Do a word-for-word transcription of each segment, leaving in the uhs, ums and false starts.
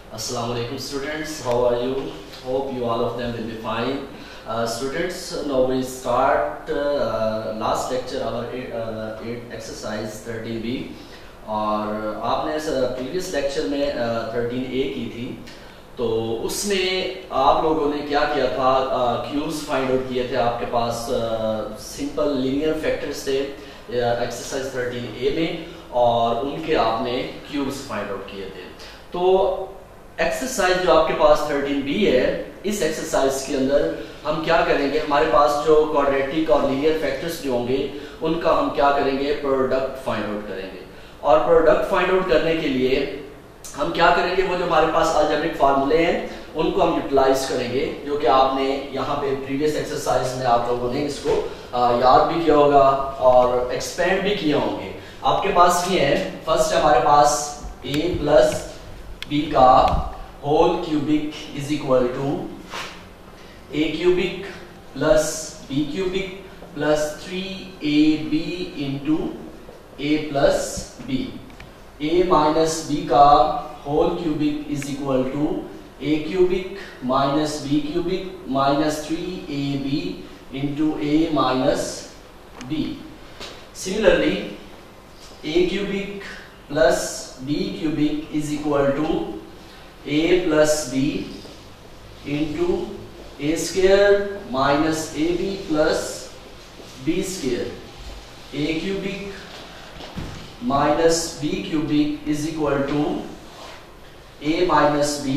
Assalamu alaikum students, how are you? Hope you all of them will be fine. Uh, students, now we start uh, last lecture our uh, exercise thirteen B और आपने previous lecture में thirteen A की थी, तो उसमें आप लोगों ने क्या किया था, क्यूब्स फाइंड आउट किए थे। आपके पास सिंपल लीनियर फैक्टर्स थे एक्सरसाइज थर्टीन ए में और उनके आपने क्यूब्स फाइंड आउट किए थे। तो एक्सरसाइज जो आपके पास थर्टीन बी है, इस एक्सरसाइज के अंदर हम क्या करेंगे, हमारे पास जो क्वाड्रेटिक और लीनियर फैक्टर्स जो होंगे उनका हम क्या करेंगे, प्रोडक्ट फाइंड आउट करेंगे। और प्रोडक्ट फाइंड आउट करने के लिए हम क्या करेंगे, वो जो हमारे पास अलजेब्रिक फार्मूले हैं उनको हम यूटिलाइज करेंगे, जो कि आपने यहाँ पे प्रीवियस एक्सरसाइज में आप लोगों ने इसको आ, याद भी किया होगा और एक्सपेंड भी किए होंगे। आपके पास ये है, फर्स्ट हमारे पास a प्लस बी का whole cubic is equal to A cubic plus B cubic plus three A B into A plus B. A minus B का whole cubic is equal to A cubic minus B cubic minus three A B into A minus B. Similarly A cubic plus B cubic is equal to A plus B into A square minus A B plus B square. A cubic minus B cubic is equal to A minus B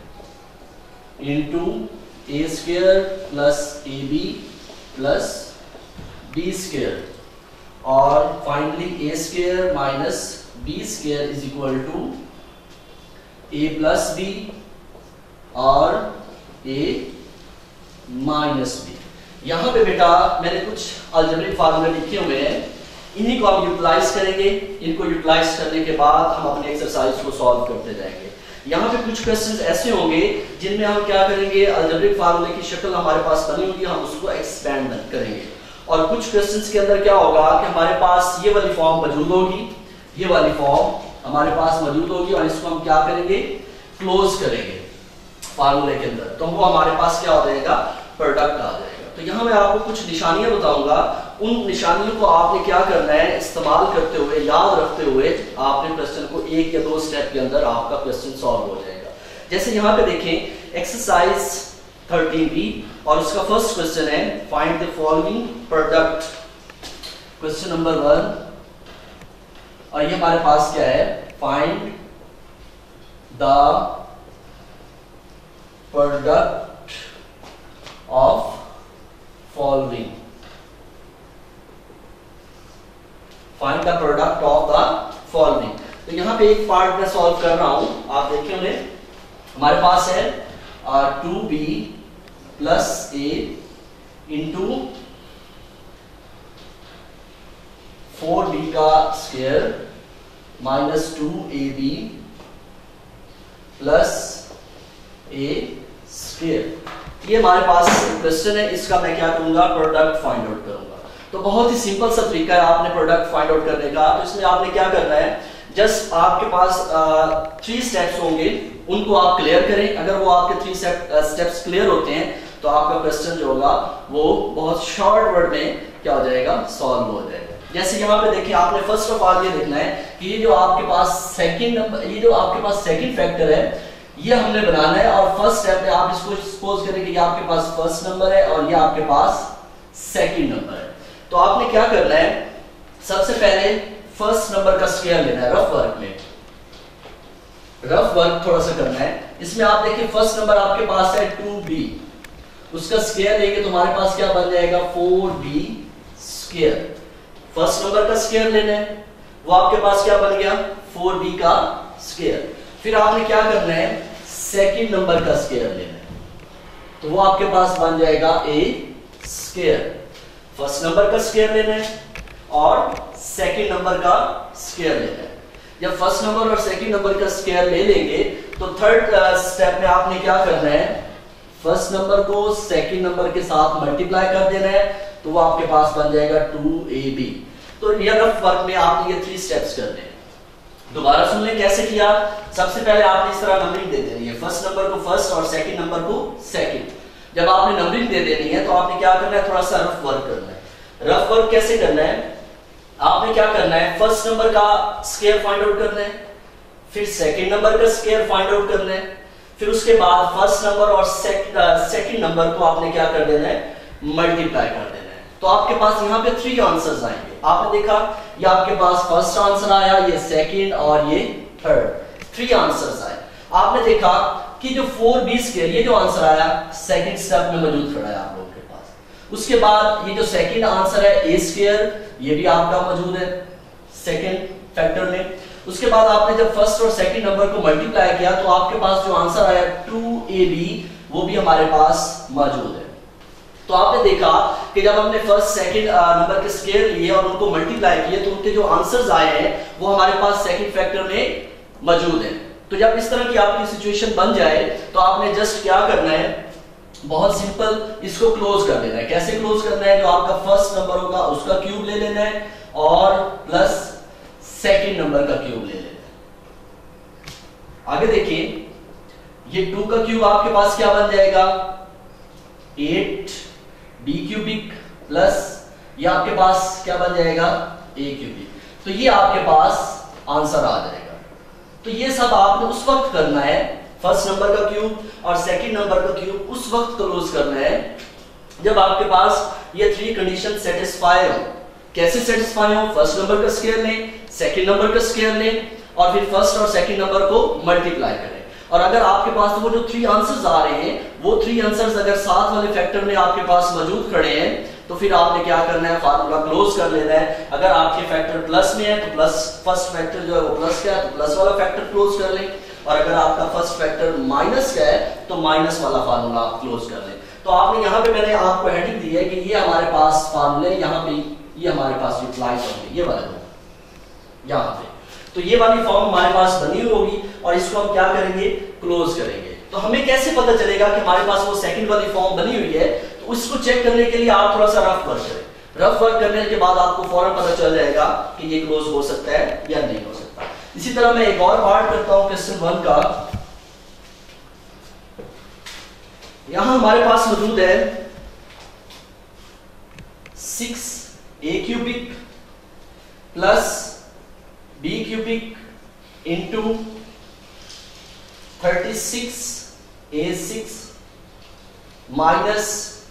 into A square plus A B plus B square. और finally A square minus B square is equal to A plus B और A minus B. यहां पे बेटा मैंने कुछ algebraic फार्मूले लिखे हुए हैं, इन्हीं को हम यूटिलाइज करेंगे। इनको यूटिलाइज करने के बाद हम अपने एक्सरसाइज को सॉल्व करते जाएंगे। यहाँ पे कुछ क्वेश्चंस ऐसे होंगे जिनमें हम क्या करेंगे, अलजेब्रिक फार्मूले की शक्ल हमारे पास बनी होगी, हम उसको एक्सपेंड करेंगे। और कुछ क्वेश्चंस के अंदर क्या होगा कि हमारे पास ये वाली फॉर्म मौजूद होगी, ये वाली फॉर्म हमारे पास मौजूद होगी और इसको हम क्या करेंगे, क्लोज करेंगे फार्मूले के अंदर, तो वो हमारे पास क्या हो जाएगा, प्रोडक्ट आ जाएगा। तो यहाँ मैं आपको कुछ निशानियां बताऊंगा, उन निशानियों को आपने क्या करना है, इस्तेमाल करते हुए, याद रखते हुए आपने क्वेश्चन को एक या दो स्टेप के अंदर आपका क्वेश्चन सॉल्व हो जाएगा। जैसे यहाँ पे देखें एक्सरसाइज थर्टीन बी और उसका फर्स्ट क्वेश्चन है, find the following product. Question number one, और ये हमारे पास क्या है, find the product of following. Find the product of the following. तो यहां पे एक पार्ट में सॉल्व कर रहा हूं, आप देखें उन्हें, हमारे पास है two B plus A into four B का square minus two A B plus A square. ये हमारे पास क्वेश्चन है, इसका मैं क्या करूंगा, प्रोडक्ट फाइंड आउट करूंगा। तो बहुत ही सिंपल सा तरीका है आपने प्रोडक्ट फाइंड आउट करने का। तो इसमें आपने क्या करना है, जस्ट आपके पास थ्री स्टेप्स होंगे, उनको आप क्लियर करें। अगर वो आपके थ्री स्टेप्स क्लियर होते हैं तो आपका क्वेश्चन जो होगा वो बहुत शॉर्ट वर्ड में क्या हो जाएगा, सॉल्व हो जाएगा। जैसे यहाँ पे देखिए, आपने फर्स्ट ऑफ ऑल ये देखना है कि ये जो आपके पास सेकंड नंबर, ये जो आपके पास सेकंड फैक्टर है, ये हमने बनाना है। और फर्स्ट स्टेप में आप इसको सपोज करें कि ये आपके पास फर्स्ट नंबर है और ये आपके पास सेकंड नंबर है। तो आपने क्या करना है, सबसे पहले फर्स्ट नंबर का स्क्वायर लेना है। रफ वर्क में रफ वर्क थोड़ा सा करना है। इसमें आप देखिए फर्स्ट नंबर आपके पास है टू बी, उसका स्क्वायर लेंगे तो हमारे पास क्या बन जाएगा, four B square. First number का स्क्वायर लेना है, वो आपके पास क्या बन गया, फोर बी का स्क्वायर। फिर आपने क्या करना है, सेकंड नंबर का स्क्वायर लेना है, तो वो आपके पास बन जाएगा ए स्क्वायर। फर्स्ट नंबर का स्क्वायर लेना है और सेकंड नंबर का स्क्वायर लेना है। जब फर्स्ट नंबर और सेकंड नंबर का स्क्वायर ले लेंगे तो थर्ड स्टेप में आपने क्या करना है, फर्स्ट नंबर को सेकंड नंबर के साथ मल्टीप्लाई कर देना है, तो वो आपके पास बन जाएगा टू ए बी। तो ये रफ वर्क में आपने ये थ्री स्टेप्स करने हैं। दोबारा सुन लें कैसे किया। सबसे पहले आपने इस तरह नंबरिंग दे देनी है, फर्स्ट नंबर को फर्स्ट और सेकंड नंबर को सेकंड। जब आपने नंबरिंग दे देनी है तो आपने क्या करना है, थोड़ा सा रफ वर्क करना है। रफ वर्क कैसे करना है, आपने क्या करना है, फर्स्ट नंबर का स्क्वायर फाइंड आउट करना है, फिर सेकंड नंबर का स्क्वायर फाइंड आउट करना है, फिर उसके बाद फर्स्ट नंबर और सेकंड नंबर को आपने क्या कर देना है, मल्टीप्लाई कर देना है। तो आपके पास यहाँ पे थ्री आंसर्स आएंगे। आपने देखा ये आपके पास फर्स्ट आंसर आया, ये सेकंड और ये थर्ड, थ्री आंसर्स आए। आपने देखा कि जो फोर बी स्क्वायर ये जो आंसर आया सेकंड स्टेप में मौजूद खड़ा है आप लोगों के पास। उसके बाद ये जो सेकंड आंसर है ए स्क्वायर ये भी आपका मौजूद है सेकंड फैक्टर में। उसके बाद आपने जब फर्स्ट और सेकंड नंबर को मल्टीप्लाई किया तो आपके पास जो आंसर आया टू ए बी वो भी हमारे पास मौजूद है। तो आपने देखा कि जब हमने फर्स्ट सेकंड नंबर के स्क्वायर लिए और उनको मल्टीप्लाई किए तो उनके जो आंसर्स आए हैं वो हमारे पास सेकंड फैक्टर में मौजूद है। तो जब इस तरह की आपकी सिचुएशन बन जाए तो आपने जस्ट क्या करना है, बहुत सिंपल, इसको क्लोज कर देना है। कैसे क्लोज करना है, जो आपका फर्स्ट नंबर होगा उसका क्यूब ले लेना है और प्लस सेकंड नंबर का क्यूब ले लेना है। आगे देखिए, ये टू का क्यूब आपके पास क्या बन जाएगा, एट बी क्यूबिक प्लस ये आपके पास क्या बन जाएगा, ए क्यूबिक। तो ये आपके पास आंसर आ जाएगा। तो ये सब आपने उस वक्त करना है, फर्स्ट नंबर का क्यूब और सेकंड नंबर का क्यूब उस वक्त क्लोज करना है जब आपके पास ये थ्री कंडीशन सेटिस्फाई हो। कैसे सेटिस्फाई हो, फर्स्ट नंबर का स्क्वायर लें, सेकंड नंबर का स्क्वायर लें और फिर फर्स्ट और सेकंड नंबर को मल्टीप्लाई करें। और अगर आपके पास वो जो थ्री आंसर्स आ रहे हैं वो थ्री आंसर्स अगर साथ वाले फैक्टर में आपके पास मौजूद खड़े हैं तो फिर आपने क्या करना है, फार्मूला क्लोज कर लेना है। अगर आपके फैक्टर प्लस में है तो प्लस फर्स्ट फैक्टर जो है वो प्लस का है तो प्लस वाला फैक्टर क्लोज कर लें, और अगर आपका फर्स्ट फैक्टर माइनस का है तो माइनस वाला फार्मूला आप क्लोज कर लें। तो आपने यहाँ पे मैंने आपको हेडिंग दी है कि ये हमारे पास फार्मूले यहाँ पे ये हमारे पास यूटिलाइज होंगे, ये वाले दो यहाँ पे। तो ये वाली फॉर्म हमारे पास बनी हुई होगी और इसको हम क्या करेंगे, क्लोज करेंगे। तो हमें कैसे पता चलेगा कि हमारे पास वो सेकंड वाली फॉर्म बनी हुई है, तो उसको चेक करने के लिए आप थोड़ा सा रफ वर्क करें। रफ वर्क करने के बाद आपको फौरन पता चल जाएगा कि ये क्लोज हो सकता है या नहीं हो सकता। इसी तरह मैं एक और पार्ट करता हूं क्वेश्चन वन का। यहां हमारे पास मौजूद है six a cubic plus B cubic into thirty six a six minus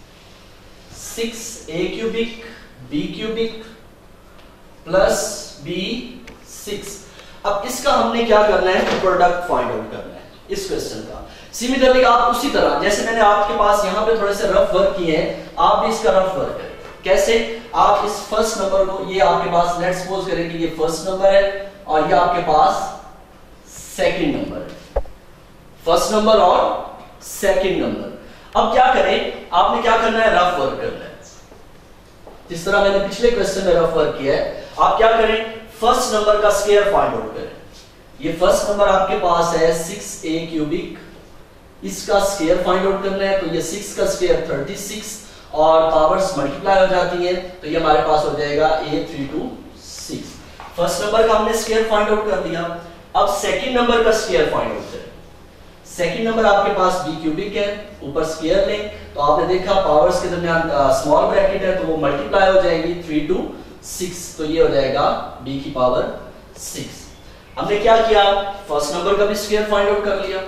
six a cubic b cubic plus b six. अब इसका हमने क्या करना है, प्रोडक्ट फाइंड आउट करना है इस क्वेश्चन का। सिमिलरली आप उसी तरह जैसे मैंने आपके पास यहाँ पे थोड़े से रफ वर्क किए हैं, आप भी इसका रफ वर्क करें। कैसे, आप इस फर्स्ट नंबर को, ये आपके पास लेट्स सपोज करें कि ये फर्स्ट नंबर है और ये आपके पास सेकंड नंबर है, फर्स्ट नंबर और सेकंड नंबर। अब क्या करें, आपने क्या करना है, रफ वर्क करना है। जिस तरह मैंने पिछले क्वेश्चन में रफ वर्क किया है, आप क्या करें, फर्स्ट नंबर का स्क्वायर फाइंड आउट करें। ये फर्स्ट नंबर आपके पास है सिक्स ए क्यूबिक, इसका स्क्वायर फाइंड आउट करना है। तो ये सिक्स का स्क्वायर थर्टी सिक्स और पावर्स मल्टीप्लाई हो जाती हैं तो ये हमारे पास हो जाएगा a three two six. First number का हमने स्क्वायर फाइंड आउट कर दिया। अब सेकंड नंबर का स्क्वायर फाइंड आउट करें। सेकंड नंबर आपके पास बी क्यूबिक है, ऊपर स्क्वायर लें तो आपने देखा पावर्स के दरमियान स्मॉल ब्रैकेट है तो वो मल्टीप्लाई हो जाएगी थ्री टू सिक्स, तो ये हो जाएगा b की पावर सिक्स। हमने क्या किया, फर्स्ट नंबर का भी स्क्वायर फाइंड आउट कर लिया,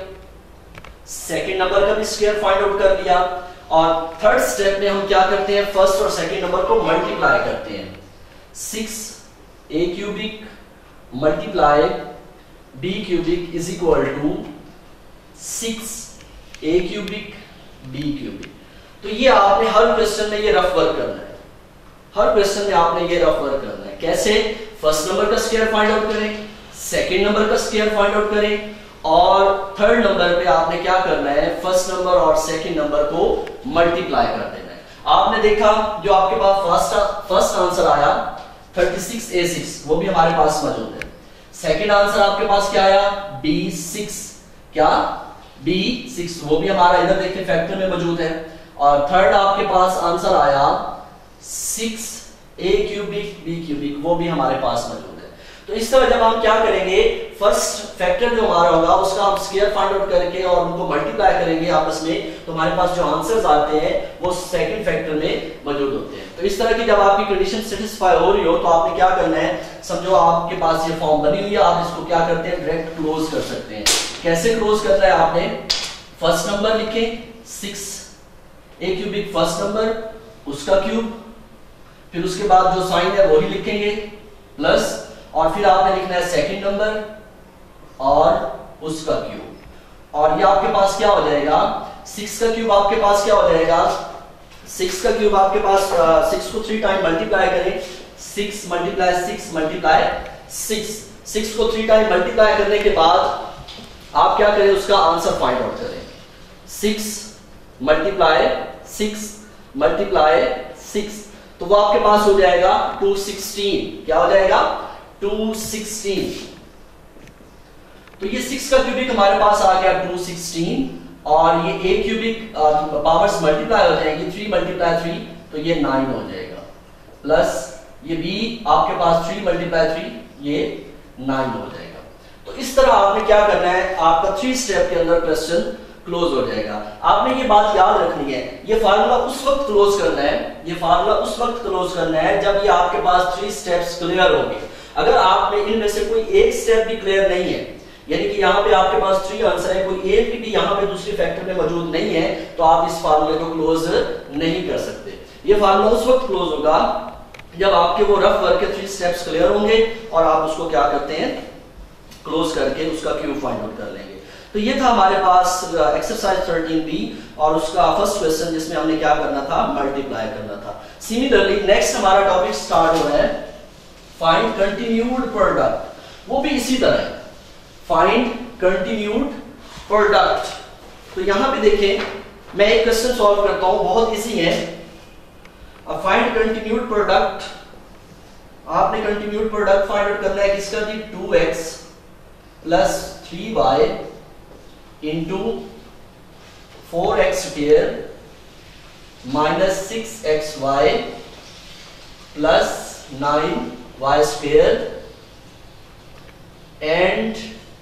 सेकंड नंबर का भी स्क्वायर फाइंड आउट कर लिया, और थर्ड स्टेप में हम क्या करते हैं, फर्स्ट और सेकंड नंबर को मल्टीप्लाई करते हैं। Six a cubic multiply b cubic is equal to six a cubic b cubic. तो ये आपने हर क्वेश्चन में ये रफ वर्क करना है, हर क्वेश्चन में आपने ये रफ वर्क करना है। कैसे, फर्स्ट नंबर का स्क्वायर फाइंड आउट करें, सेकंड नंबर का स्क्वायर फाइंड आउट करें, और थर्ड नंबर पे आपने क्या करना है, फर्स्ट नंबर और सेकंड नंबर को मल्टीप्लाई कर देना है। आपने देखा जो आपके पास फर्स्ट फर्स्ट आंसर आया थर्टी सिक्स ए सिक्स, वो भी हमारे पास मौजूद है। सेकंड आंसर आपके पास क्या आया, बी सिक्स, क्या बी सिक्स, वो भी हमारा इधर देखिए फैक्टर में मौजूद है। और थर्ड आपके पास आंसर आया six a cubic b cubic, वो भी हमारे पास मौजूद है। तो इस तरह जब हम क्या करेंगे, फर्स्ट फैक्टर जो हमारा होगा उसका हम स्क्वायर फाइंड आउट करके और उनको मल्टीप्लाई करेंगे आपस में, तो हमारे पास जो आंसर्स आते हैं वो सेकंड फैक्टर में मौजूद होते हैं। तो इस तरह की जब आपकी कंडीशन सेटिस्फाई हो रही हो तो आपने क्या करना है, समझो आपके पास ये फॉर्म बनी हुई है, आप इसको क्या करते हैं डायरेक्ट क्लोज कर सकते हैं। कैसे क्लोज करना है, आपने फर्स्ट नंबर लिखे six a cubic first number उसका क्यूब, फिर उसके बाद जो साइन है वही लिखेंगे प्लस, और फिर आपने लिखना है सेकंड नंबर और उसका क्यूब, और ये आपके पास क्या हो जाएगा, सिक्स का क्यूब आपके पास क्या हो जाएगा, सिक्स का क्यूब आपके पास सिक्स को थ्री टाइम मल्टीप्लाई करें, six multiply six multiply six, six को थ्री टाइम मल्टीप्लाई करने के बाद आप क्या करें, उसका आंसर फाइंड आउट करें, six multiply six multiply six, तो वो आपके पास हो जाएगा टू सिक्सटीन, क्या हो जाएगा टू सिक्सटीन। तो ये सिक्स का क्यूबिक हमारे पास आ गया टू सिक्सटीन, और ये ए क्यूबिक पावर्स मल्टीप्लाई हो जाएंगी, थ्री मल्टीप्लाई थ्री तो ये नाइन हो जाएगा, प्लस ये बी आपके पास थ्री मल्टीप्लाई थ्री ये नाइन हो जाएगा। तो इस तरह आपने क्या करना है, आपका थ्री स्टेप के अंदर क्वेश्चन क्लोज हो जाएगा। आपने ये बात याद रखनी है, ये फार्मूला उस वक्त क्लोज करना है, ये फार्मूला उस वक्त क्लोज करना है जब ये आपके पास थ्री स्टेप्स क्लियर होंगे। अगर आप में इनमें से कोई एक स्टेप भी क्लियर नहीं है, यानी कि यहाँ पे आपके पास थ्री आंसर है, कोई एक भी यहाँ पे दूसरी फैक्टर में मौजूद नहीं है, तो आप इस फार्मूले को क्लोज नहीं कर सकते। ये फार्मूला उस वक्त क्लोज होगा जब आपके वो रफ वर्क के थ्री स्टेप्स क्लियर होंगे और आप उसको क्या करते हैं, क्लोज करके उसका क्यूब फाइंड आउट कर लेंगे। तो ये था हमारे पास एक्सरसाइज थर्टीन बी और उसका फर्स्ट क्वेश्चन जिसमें हमने क्या करना था, मल्टीप्लाई करना था। सिमिलरली नेक्स्ट हमारा टॉपिक स्टार्ट हो रहा है फाइंड कंटिन्यूड प्रोडक्ट, वो भी इसी तरह फाइंड कंटिन्यूड प्रोडक्ट। तो यहां पे देखें, मैं एक क्वेश्चन सॉल्व करता हूं, बहुत इजी है। फाइंड कंटिन्यूड प्रोडक्ट, आपने कंटिन्यूड प्रोडक्ट फाइंड आउट करना है किसका जी, two x plus three y into four x square minus six x y plus nine y square and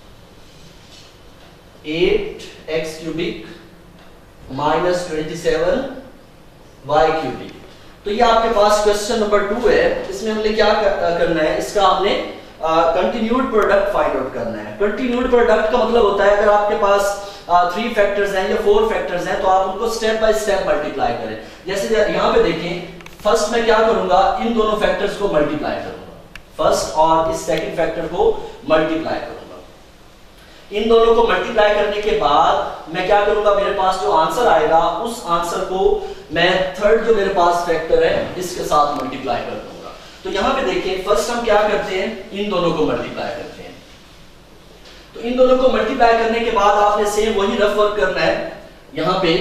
eight x cubic minus twenty seven y cubic. तो ये आपके पास question number two है। इसमें हमने क्या करना है, इसका हमने कंटिन्यूड प्रोडक्ट फाइंड आउट करना है। कंटिन्यूड प्रोडक्ट का मतलब होता है अगर आपके पास थ्री uh, फैक्टर्स हैं या फोर फैक्टर्स हैं तो आप उनको स्टेप बाय स्टेप मल्टीप्लाई करें। जैसे यहाँ पे देखें, फर्स्ट मैं क्या करूंगा, इन दोनों फैक्टर्स को मल्टीप्लाई करूंगा, फर्स्ट और इस सेकंड फैक्टर को मल्टीप्लाई करूंगा। इन दोनों को मल्टीप्लाई करने के बाद मैं क्या करूंगा, मेरे पास जो आंसर आएगा उस आंसर को मैं थर्ड जो मेरे पास फैक्टर है इसके साथ मल्टीप्लाई कर दूंगा। तो यहां पे देखिए, फर्स्ट हम क्या करते हैं, इन दोनों को मल्टीप्लाई करते हैं। तो इन दोनों को मल्टीप्लाई करने के बाद आपने सेम वही रफ वर्क करना है। यहां पे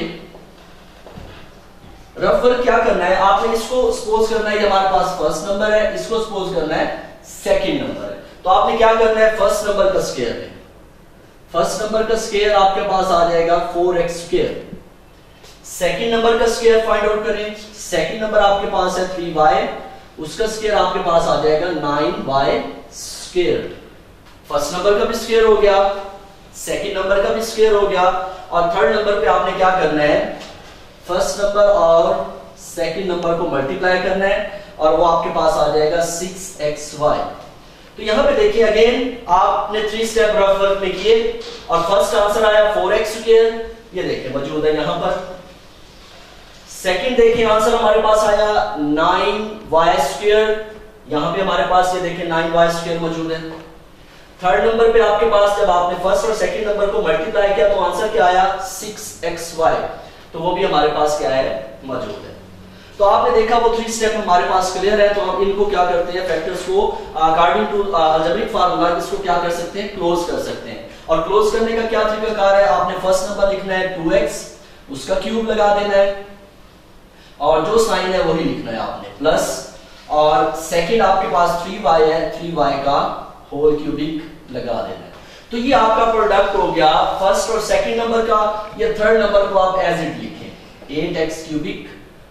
रफ वर्क क्या करना है, आपने इसको सपोज करना है कि हमारे पास फर्स्ट नंबर है, इसको सपोज करना है सेकंड नंबर है। तो आपने क्या करना है, फर्स्ट नंबर का स्क्वायर है, फर्स्ट नंबर का स्क्वायर आपके पास आ जाएगा four x square. Second number का स्क्वायर फाइंड आउट करें, सेकंड नंबर आपके पास है थ्री वाई, उसका स्क्वायर आपके पास आ जाएगा nine y square. First number का भी स्क्वायर हो गया, सेकंड नंबर का भी स्क्वायर हो गया, और थर्ड नंबर पे आपने क्या करना है, फर्स्ट नंबर और सेकंड नंबर को मल्टीप्लाई करना है और वो आपके पास आ जाएगा सिक्स एक्स वाई। तो यहां पे देखिए, अगेन आपने थ्री स्टेप रफ वर्क में किए और फर्स्ट आंसर आया फोर एक्स स्क्वायर, ये देखिए मौजूद है यहां पर। सेकंड देखिए आंसर हमारे पास आया नाइन वाई स्क्वायर, यहां पे हमारे पास ये देखिए नाइन वाई स्क्वायर मौजूद है। थर्ड नंबर पे आपके पास जब आपने फर्स्ट और सेकंड नंबर को मल्टीप्लाई किया तो आंसर क्या आया, सिक्स एक्स वाई, तो वो भी हमारे पास क्या है, मौजूद है। तो आपने देखा वो थ्री स्टेप हमारे पास क्लियर है। तो हम इनको क्या करते हैं, फैक्टर्स को अकॉर्डिंग टू अलजेब्रिक फार्मूला इसको क्या कर सकते हैं, क्लोज कर सकते हैं। और क्लोज करने का क्या तरीकाकार है, आपने फर्स्ट नंबर लिखना है टू एक्स, उसका क्यूब लगा देना है और जो साइन है वही लिखना है आपने, प्लस, और सेकंड आपके पास थ्री वाई है, थ्री वाई का होल क्यूबिक लगा देना है। तो ये आपका प्रोडक्ट हो गया फर्स्ट और सेकंड नंबर का। ये थर्ड नंबर को आप एज इट लिखें, eight x cubic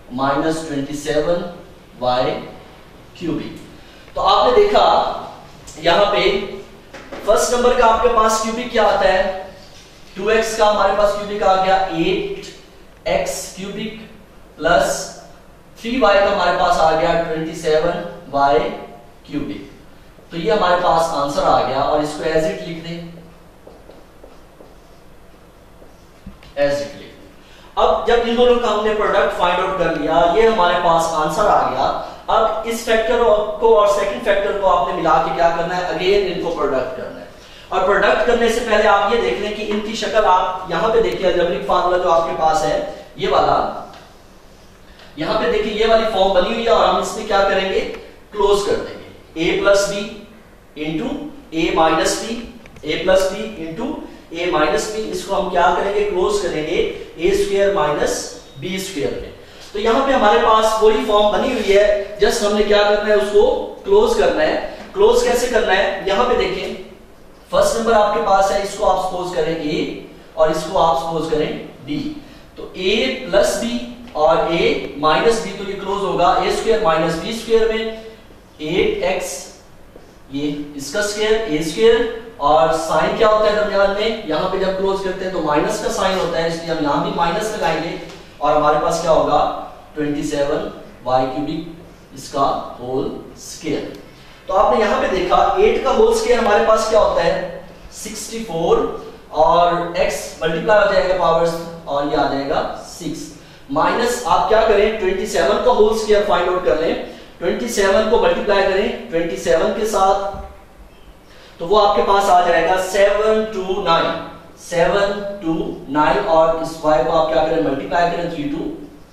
minus twenty seven y cubic. तो आपने देखा यहाँ पे फर्स्ट नंबर का आपके पास क्यूबिक क्या आता है, टू एक्स का हमारे पास क्यूबिक आ गया eight x cubic plus three y का हमारे पास आ गया ट्वेंटी सेवन वाई क्यूबिक। तो ये हमारे पास आंसर आ गया और इसको एज इट लिख दें, एज इट लिख। अब जब इन दोनों का हमने प्रोडक्ट फाइंड आउट कर लिया, ये हमारे पास आंसर आ गया। अब इस फैक्टर को और सेकंड फैक्टर को आपने मिला के क्या करना है, अगेन इनको प्रोडक्ट करना है। और प्रोडक्ट करने से पहले आप ये देख लें कि इनकी शक्ल आप यहां पे देखिए, अलजेब्रिक फार्मूला जो आपके पास है ये वाला, यहां पे देखिए ये वाली फॉर्म बनी हुई है और हम इसमें क्या करेंगे, क्लोज कर देंगे। A plus B into A minus b, a plus B into A minus b, इसको हम क्या करेंगे, क्लोज करेंगे a square minus B square में। तो यहाँ पे हमारे पास वही फॉर्म बनी हुई है, जस्ट हमने क्या करना है, उसको क्लोज करना है। क्लोज कैसे करना है, यहाँ पे देखें फर्स्ट नंबर आपके पास है, इसको आप सपोज करें ए और इसको आप सपोज करें बी। तो ए प्लस बी और ए माइनस बी, तो ये क्लोज होगा a square minus B square में, एट एक्स ये इसका स्क्वायर ए स्क्वायर, और साइन क्या होता है दरमियान में, यहाँ पे जब क्लोज करते हैं तो माइनस का साइन होता है, इसलिए हम यहाँ भी माइनस लगाएंगे और हमारे पास क्या होगा ट्वेंटी सेवन वाई क्यूबिक इसका होल स्क्वायर। तो आपने यहाँ पे देखा एट का होल स्क्वायर हमारे पास क्या होता है सिक्सटी फोर, और x मल्टीप्लाई हो जाएगा पावर्स और ये आ जाएगा सिक्स, माइनस आप क्या करें ट्वेंटी सेवन का होल स्क्वायर फाइंड आउट कर लें, ट्वेंटी सेवन को मल्टीप्लाई करें ट्वेंटी सेवन के साथ, तो वो आपके पास आ जाएगा seven two nine, seven two nine, और इस y को आप क्या करें मल्टीप्लाई करें थ्री टू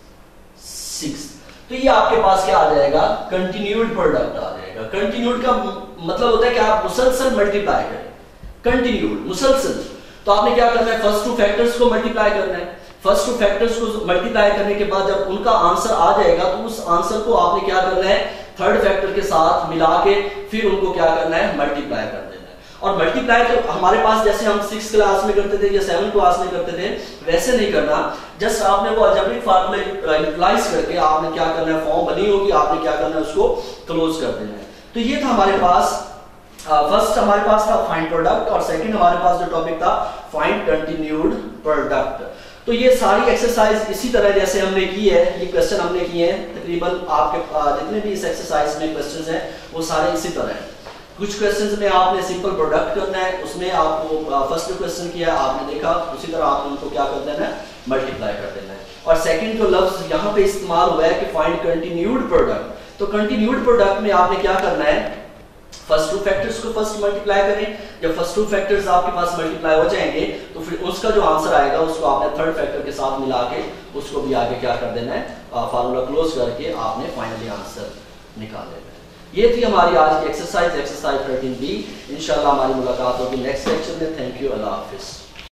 सिक्स। तो ये आपके पास क्या आ जाएगा, कंटिन्यूड प्रोडक्ट आ जाएगा। कंटिन्यूड का मतलब होता है कि आप मुसलसल मल्टीप्लाई करें, कंटिन्यूड मुसलसल। तो आपने क्या करना है, फर्स्ट टू फैक्टर्स को मल्टीप्लाई करना है, फर्स्ट टू फैक्टर्स को मल्टीप्लाई करने के बाद जब उनका आंसर आ जाएगा तो उस आंसर को आपने क्या करना है, थर्ड फैक्टर के साथ मिला के फिर उनको क्या करना है, मल्टीप्लाई कर देना है। और मल्टीप्लाई तो हमारे पास जैसे हम सिक्स क्लास में करते थे या सेवन क्लास में करते थे वैसे नहीं करना, जस्ट आपने वो अलजेब्रिक फार्मूला यूटिलाइज करके आपने क्या करना है, फॉर्म बनी होगी, आपने क्या करना है उसको क्लोज कर देना है। तो ये था हमारे पास फर्स्ट uh, हमारे पास था फाइंड प्रोडक्ट, और सेकंड हमारे पास जो टॉपिक था फाइंड कंटिन्यूड प्रोडक्ट। तो ये सारी एक्सरसाइज इसी तरह जैसे हमने की है, ये क्वेश्चन हमने किए हैं तकरीबन आपके जितने भी इस एक्सरसाइज में क्वेश्चंस हैं वो सारे इसी तरह हैं। कुछ क्वेश्चंस में आपने सिंपल प्रोडक्ट करना है, उसमें आपको फर्स्ट क्वेश्चन किया आपने देखा, उसी तरह आपने उनको क्या कर देना है, मल्टीप्लाई कर देना है। और सेकंड जो लफ्ज यहाँ पे इस्तेमाल हुआ है कि फाइंड कंटिन्यूड प्रोडक्ट, तो कंटिन्यूड प्रोडक्ट में आपने क्या करना है, फर्स्ट टू फैक्टर्स को फर्स्ट मल्टीप्लाई करें, जब फर्स्ट टू फैक्टर्स आपके पास मल्टीप्लाई हो जाएंगे तो फिर उसका जो आंसर आएगा उसको आपने थर्ड फैक्टर के साथ मिला के उसको भी आगे क्या कर देना है, फार्मूला क्लोज करके आपने फाइनली आंसर निकाल देना है। ये थी हमारी आज की एक्सरसाइज, एक्सरसाइज थर्टीन बी। इंशाल्लाह हमारी मुलाकात होगी नेक्स्ट लेक्चर में। थैंक यू, अल्लाह हाफिज।